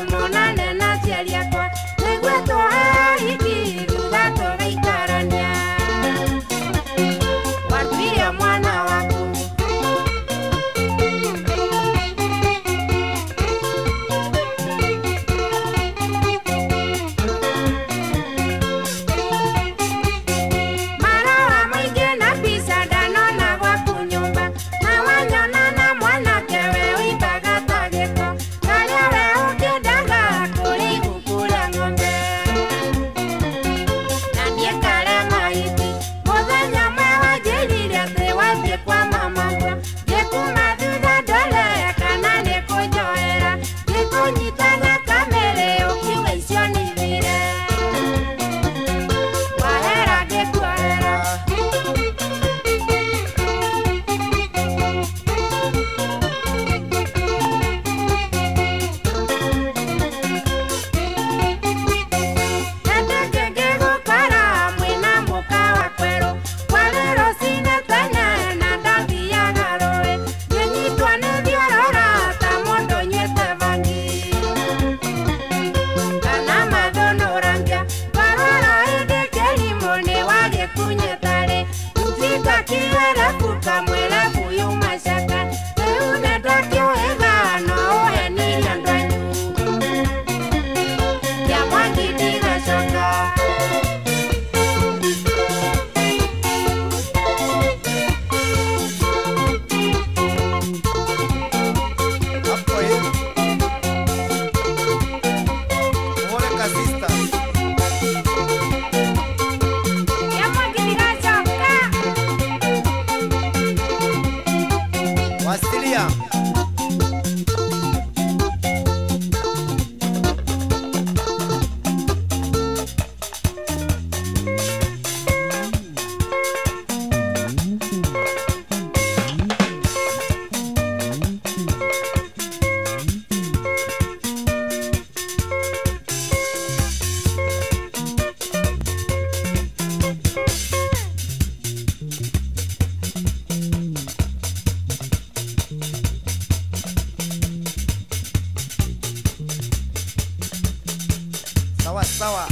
tumonane na ciari akwa nĩguo tũhe hiki thutha tũgĩikarania watuire mwana waku sawa.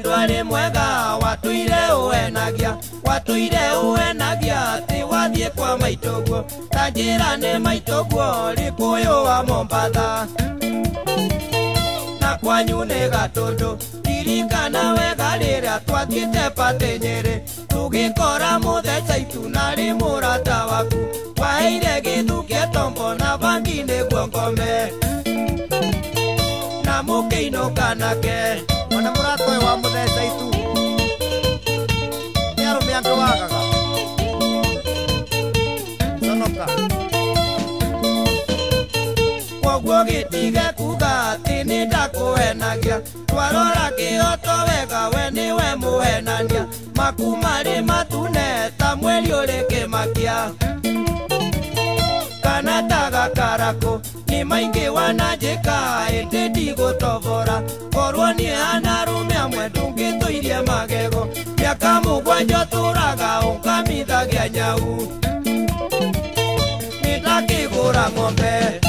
mundu ari mwega watuire uenagia ati wathie kwa maitoguo tanjira ni maitoguo Likuyu wa Mombatha na kwanyu ni Gatundu ririkana wega riria twathiite pati Nyeri tugikora muthecaitu na ri murata waku waheire githukia tombo na bangi niguo ngome na mukiinuka nake ona murata uyu wa muthecaitu ni arume angi wagaga sonoka koguo gitige kuga ati ni ndakuhenagia twarora kioto wega we niwe muhenania maku mari matune ta mweri uri kimakia kana ta gakarako ni maingi wananjika indi ndigutobora korwo ni hana arume amwe ndungituirie magego miaka mugwanja turaga unkamithagia nyau nindakigura ng'ombe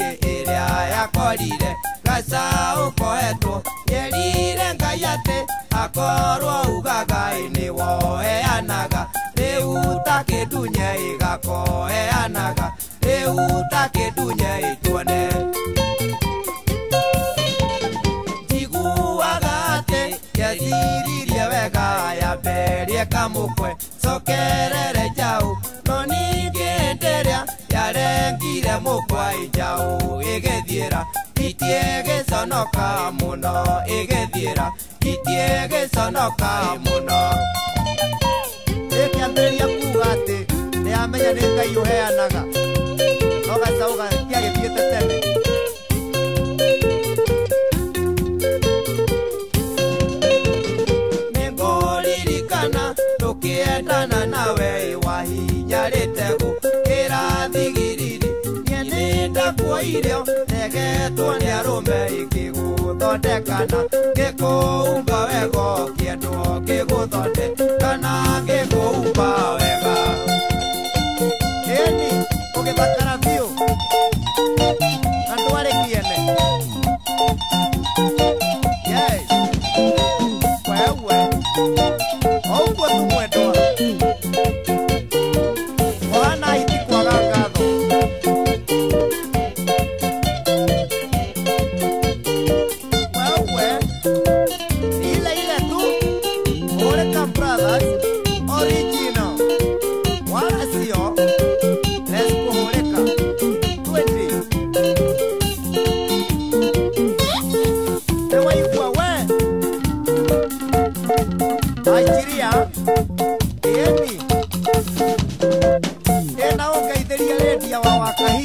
ĩrĩa yakorire gacaũ kohetwo yerire Ngai atĩ akorwo ugaga nĩwo heanaga rĩu ta kĩndunye ĩgakoheanaga rĩu ta kĩndunye ĩtuone njiguaga atĩ yeciririe wega yamberie kamũkwe cokerere njaũ no ningĩ ndĩrĩa yarengire mũkwa njaũ ĩgĩthiĩra itiĩgĩconoka mũno ĩgĩthiĩra itiĩgĩconoka mũno ĩkĩambĩrĩria kuga atĩ nĩyamenya nĩ Ngai ũheanaga no gacaũ gatiagĩthiĩte tene nĩngũririkana tũkĩendana nawe wahinyarĩte gũkĩra thigiriri niĩ nĩndakuoirio negetwo nĩ arũme ikĩgũthondekana ngĩkũumba wega kĩendwo ngĩgũthondekana ngĩkũumba wega ĩni ũgĩthakara biũ na ndwarĩ kĩene wewe oũguo tu mwendwa ohana iti kwaga ngatho wewe ile tu Oreka Brothers original wala sio let's go Oreka 20 ewa ikuwa we Nigeria eni ena ongeithĩria rĩndia wa wakahi